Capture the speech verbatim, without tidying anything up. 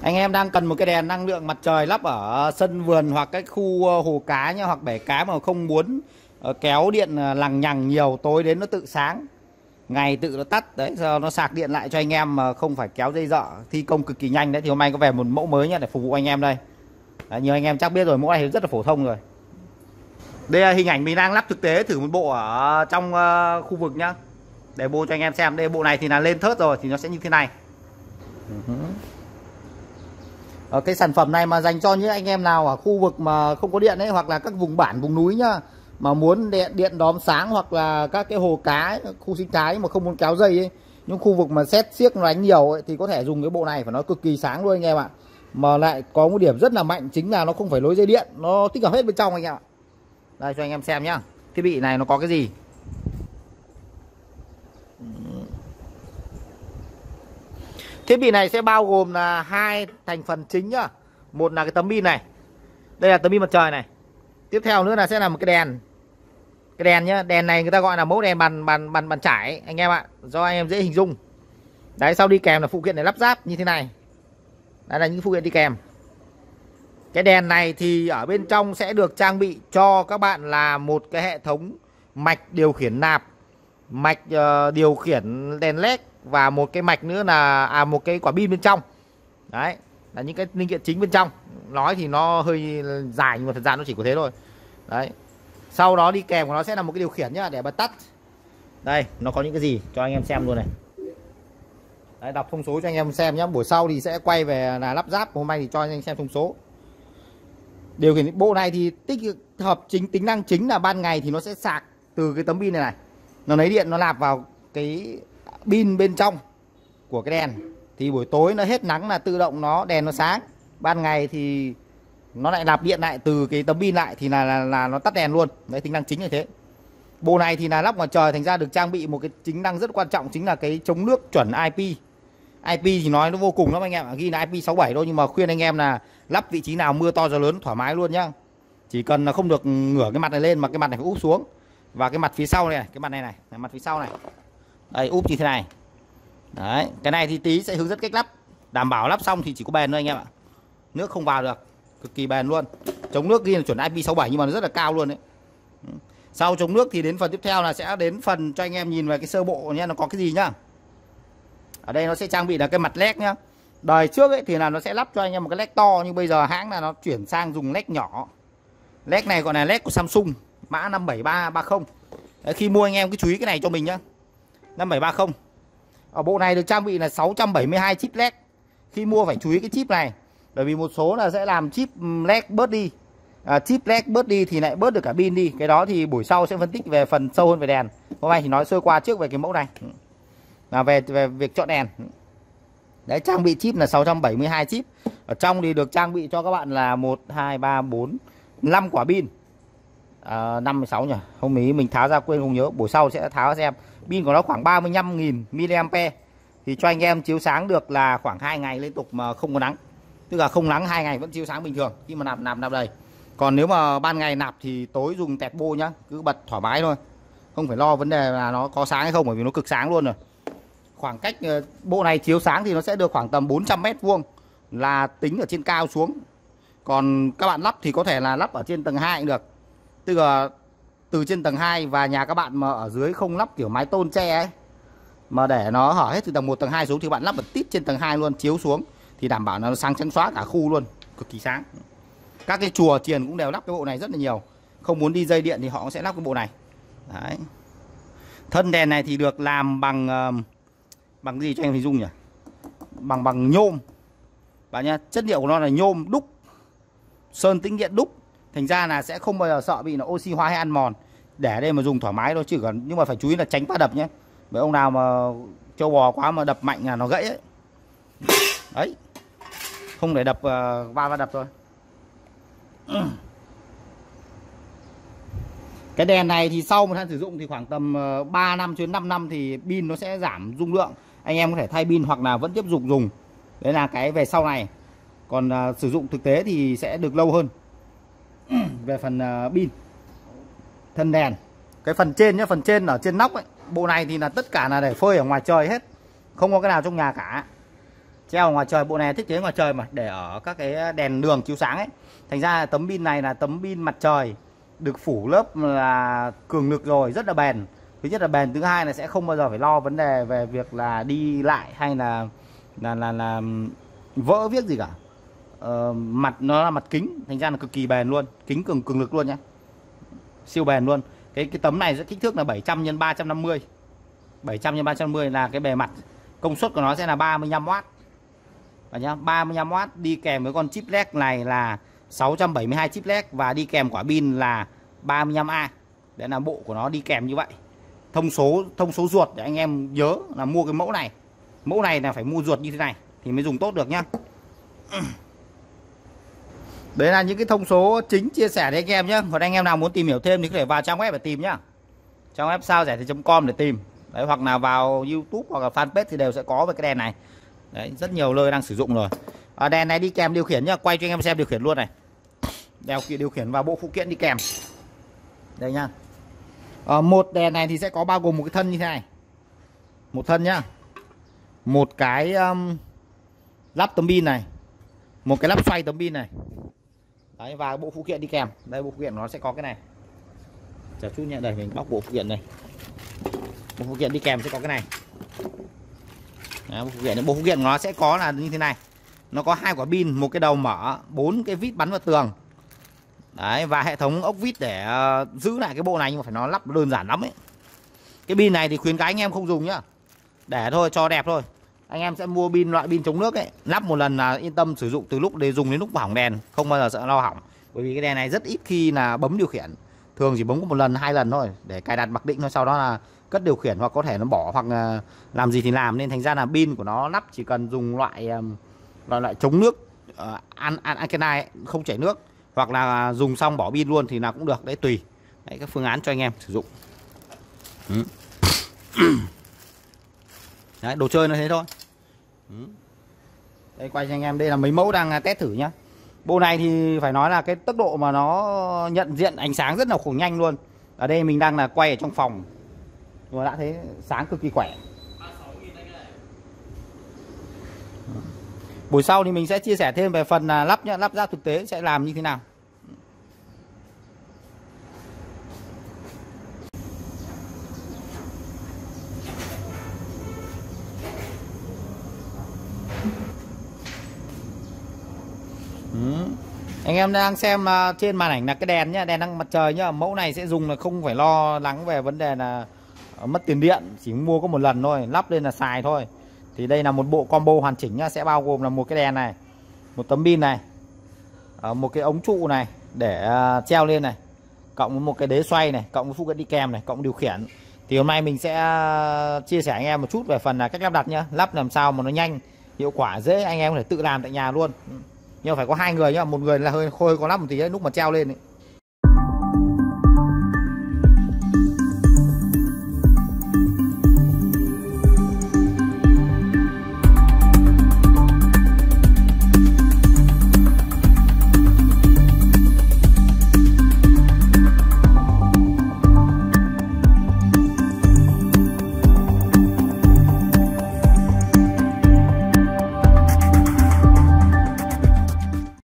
Anh em đang cần một cái đèn năng lượng mặt trời lắp ở sân vườn hoặc cái khu hồ cá nhá, hoặc bể cá mà không muốn kéo điện lằng nhằng nhiều, tối đến nó tự sáng, ngày tự nó tắt đấy, giờ nó sạc điện lại cho anh em mà không phải kéo dây dợ, thi công cực kỳ nhanh đấy. Thì hôm nay có về một mẫu mới nhá để phục vụ anh em đây. Đấy, nhiều anh em chắc biết rồi, mẫu này rất là phổ thông rồi. Đây là hình ảnh mình đang lắp thực tế thử một bộ ở trong uh, khu vực nhá, để bộ cho anh em xem. Đây, bộ này thì là lên thớt rồi thì nó sẽ như thế này. Ở cái sản phẩm này mà dành cho những anh em nào ở khu vực mà không có điện ấy, hoặc là các vùng bản vùng núi nhá, mà muốn điện điện đóm sáng, hoặc là các cái hồ cá ấy, khu sinh thái mà không muốn kéo dây ấy, những khu vực mà sét xiếc nó đánh nhiều ấy, thì có thể dùng cái bộ này, phải nói cực kỳ sáng luôn anh em ạ. Mà lại có một điểm rất là mạnh, chính là nó không phải nối dây điện, nó tích hợp hết bên trong anh em ạ. Đây cho anh em xem nhá, thiết bị này nó có cái gì. Thiết bị này sẽ bao gồm là hai thành phần chính nhá. Một là cái tấm pin này, đây là tấm pin mặt trời này. Tiếp theo nữa là sẽ là một cái đèn. Cái đèn nhá, đèn này người ta gọi là mẫu đèn bàn bàn bàn bàn trải anh em ạ, do anh em dễ hình dung. Đấy, sau đi kèm là phụ kiện để lắp ráp như thế này. Đây là những phụ kiện đi kèm. Cái đèn này thì ở bên trong sẽ được trang bị cho các bạn là một cái hệ thống mạch điều khiển nạp, mạch uh, điều khiển đèn led, và một cái mạch nữa là à một cái quả pin bên trong. Đấy, là những cái linh kiện chính bên trong. Nói thì nó hơi dài nhưng mà thật ra nó chỉ có thế thôi. Đấy. Sau đó đi kèm của nó sẽ là một cái điều khiển nhá, để bật tắt. Đây, nó có những cái gì cho anh em xem luôn này. Đấy, đọc thông số cho anh em xem nhé. Buổi sau thì sẽ quay về là lắp ráp, hôm nay thì cho anh em xem thông số. Điều khiển bộ này thì tích hợp chính tính năng chính là ban ngày thì nó sẽ sạc từ cái tấm pin này này. Nó lấy điện nó nạp vào cái pin bên trong của cái đèn, thì buổi tối nó hết nắng là tự động nó đèn nó sáng. Ban ngày thì nó lại nạp điện lại từ cái tấm pin lại, thì là, là là nó tắt đèn luôn. Đấy, tính năng chính là thế. Bộ này thì là lắp ngoài trời, thành ra được trang bị một cái tính năng rất quan trọng, chính là cái chống nước chuẩn I P. I P thì nói nó vô cùng lắm anh em, ghi là I P sáu bảy thôi, nhưng mà khuyên anh em là lắp vị trí nào mưa to gió lớn thoải mái luôn nhá. Chỉ cần là không được ngửa cái mặt này lên, mà cái mặt này phải úp xuống. Và cái mặt phía sau này, cái mặt này này, mặt phía sau này. Đây, úp như thế này. Đấy, cái này thì tí sẽ hướng dẫn cách lắp, đảm bảo lắp xong thì chỉ có bền thôi anh em ạ. Nước không vào được, cực kỳ bền luôn. Chống nước ghi là chuẩn I P sáu bảy nhưng mà nó rất là cao luôn đấy. Sau chống nước thì đến phần tiếp theo là sẽ đến phần cho anh em nhìn về cái sơ bộ nhé, nó có cái gì nhá. Ở đây nó sẽ trang bị là cái mặt led nhá. Đời trước ấy thì là nó sẽ lắp cho anh em một cái led to, nhưng bây giờ hãng là nó chuyển sang dùng led nhỏ. Led này gọi là led của Samsung, mã năm bảy ba ba không. Đấy, khi mua anh em cứ chú ý cái này cho mình nhá, năm bảy ba không. Ở bộ này được trang bị là sáu trăm bảy mươi hai chip led. Khi mua phải chú ý cái chip này, bởi vì một số là sẽ làm chip led bớt đi, à, chip led bớt đi thì lại bớt được cả pin đi. Cái đó thì buổi sau sẽ phân tích về phần sâu hơn về đèn. Hôm nay thì nói sơ qua trước về cái mẫu này, là về về việc chọn đèn. Đấy, trang bị chip là sáu trăm bảy mươi hai chip. Ở trong thì được trang bị cho các bạn là một hai ba bốn năm quả pin, à, năm mươi sáu nhỉ, hôm ý mình tháo ra quên không nhớ, buổi sau sẽ tháo ra xem. Pin của nó khoảng ba mươi lăm nghìn mi-li-am-pe, thì cho anh em chiếu sáng được là khoảng hai ngày liên tục mà không có nắng. Tức là không nắng hai ngày vẫn chiếu sáng bình thường khi mà nạp nạp nạp đầy. Còn nếu mà ban ngày nạp thì tối dùng tẹt bô nhá, cứ bật thoải mái thôi, không phải lo vấn đề là nó có sáng hay không, bởi vì nó cực sáng luôn rồi. Khoảng cách bộ này chiếu sáng thì nó sẽ được khoảng tầm bốn trăm mét vuông, là tính ở trên cao xuống. Còn các bạn lắp thì có thể là lắp ở trên tầng hai cũng được. Tức là từ trên tầng hai và nhà các bạn mà ở dưới không lắp kiểu mái tôn tre ấy, mà để nó hở hết từ tầng một tầng hai xuống, thì bạn lắp ở tít trên tầng hai luôn, chiếu xuống thì đảm bảo là nó sáng trắng xóa cả khu luôn, cực kỳ sáng. Các cái chùa chiền cũng đều lắp cái bộ này rất là nhiều. Không muốn đi dây điện thì họ cũng sẽ lắp cái bộ này. Đấy. Thân đèn này thì được làm bằng bằng gì cho em hình dung nhỉ? Bằng bằng nhôm. Bạn nhá, chất liệu của nó là nhôm đúc, sơn tĩnh điện đúc, thành ra là sẽ không bao giờ sợ bị nó oxy hóa hay ăn mòn. Để đây mà dùng thoải mái thôi, chứ còn nhưng mà phải chú ý là tránh va đập nhé. Bởi ông nào mà trâu bò quá mà đập mạnh là nó gãy ấy. Đấy, không để đập uh, va va đập thôi. Cái đèn này thì sau một tháng sử dụng thì khoảng tầm uh, ba năm đến năm năm thì pin nó sẽ giảm dung lượng. Anh em có thể thay pin hoặc là vẫn tiếp tục dùng. Đấy là cái về sau này. Còn uh, sử dụng thực tế thì sẽ được lâu hơn. Về phần uh, pin, thân đèn, cái phần trên nhá, phần trên ở trên nóc ấy, bộ này thì là tất cả là để phơi ở ngoài trời hết, không có cái nào trong nhà cả. treo ngoài trời. Bộ này thiết kế ngoài trời mà, để ở các cái đèn đường chiếu sáng ấy. Thành ra tấm pin này là tấm pin mặt trời, được phủ lớp là cường lực rồi, rất là bền. Thứ nhất là bền, thứ hai là sẽ không bao giờ phải lo vấn đề về việc là đi lại hay là là là, là vỡ viết gì cả. Ờ, mặt nó là mặt kính, thành ra là cực kỳ bền luôn, kính cường cường lực luôn nhé, siêu bền luôn. Cái cái tấm này rất kích thước là bảy trăm nhân ba trăm năm mươi, bảy trăm nhân ba trăm năm mươi là cái bề mặt. Công suất của nó sẽ là ba mươi lăm oát. Và nhá, ba mươi lăm oát đi kèm với con chip led này là sáu trăm bảy mươi hai chip led, và đi kèm quả pin là ba mươi lăm A. Đấy là bộ của nó đi kèm như vậy. Thông số thông số ruột để anh em nhớ là mua cái mẫu này. Mẫu này là phải mua ruột như thế này thì mới dùng tốt được nhá. Đấy là những cái thông số chính chia sẻ với anh em nhé. Còn anh em nào muốn tìm hiểu thêm thì có thể vào trang web để tìm nhá. Trang web sao rẻ thì chấm com để tìm. Đấy, hoặc là vào YouTube hoặc là fanpage thì đều sẽ có về cái đèn này. Đấy, rất nhiều nơi đang sử dụng rồi. À, đèn này đi kèm điều khiển nhá, quay cho anh em xem điều khiển luôn này. Đèo kiện điều khiển và bộ phụ kiện đi kèm. Đây nhá. À, một đèn này thì sẽ có bao gồm một cái thân như thế này. Một thân nhá. Một cái um, lắp tấm pin này, một cái lắp xoay tấm pin này. Đấy, và bộ phụ kiện đi kèm. Đây, bộ phụ kiện nó sẽ có cái này. Chờ chút nhé, đây mình bóc bộ phụ kiện này. Bộ phụ kiện đi kèm sẽ có cái này. Đấy, bộ phụ kiện bộ phụ kiện nó sẽ có là như thế này. Nó có hai quả pin, một cái đầu mở, bốn cái vít bắn vào tường. Đấy, và hệ thống ốc vít để uh, giữ lại cái bộ này, nhưng mà phải nó lắp đơn giản lắm ấy. Cái pin này thì khuyến cáo anh em không dùng nhá. Để thôi, cho đẹp thôi. Anh em sẽ mua pin loại pin chống nước ấy, lắp một lần là yên tâm sử dụng từ lúc để dùng đến lúc hỏng đèn, không bao giờ sợ lo hỏng. Bởi vì cái đèn này rất ít khi là bấm điều khiển, thường chỉ bấm có một lần hai lần thôi để cài đặt mặc định thôi, sau đó là cất điều khiển hoặc có thể nó bỏ hoặc là làm gì thì làm, nên thành ra là pin của nó lắp chỉ cần dùng loại loại loại chống nước, uh, an an alkaline không chảy nước, hoặc là dùng xong bỏ pin luôn thì nào cũng được, đấy tùy. Đấy, các phương án cho anh em sử dụng. Ừ. Đấy, đồ chơi nó thế thôi. Ừ. Đây, quay cho anh em, đây là mấy mẫu đang test thử nhá. Bộ này thì phải nói là cái tốc độ mà nó nhận diện ánh sáng rất là khủng nhanh luôn. Ở đây mình đang là quay ở trong phòng và đã thấy sáng cực kỳ khỏe. Buổi sau thì mình sẽ chia sẻ thêm về phần lắp nhá, lắp ráp thực tế sẽ làm như thế nào. Ừ. Anh em đang xem uh, trên màn ảnh là cái đèn nhá, đèn năng mặt trời nhá. Mẫu này sẽ dùng là không phải lo lắng về vấn đề là uh, mất tiền điện, chỉ mua có một lần thôi, lắp lên là xài thôi. Thì đây là một bộ combo hoàn chỉnh nhá, sẽ bao gồm là một cái đèn này, một tấm pin này, uh, một cái ống trụ này để uh, treo lên này, cộng với một cái đế xoay này, cộng với phụ kiện đi kèm này, cộng điều khiển. Thì hôm nay mình sẽ uh, chia sẻ anh em một chút về phần là cách lắp đặt nhá, lắp làm sao mà nó nhanh, hiệu quả, dễ, anh em có thể tự làm tại nhà luôn. Nhưng phải có hai người nhá, một người là hơi khôi có lắp một tí ấy, lúc mà treo lên ấy.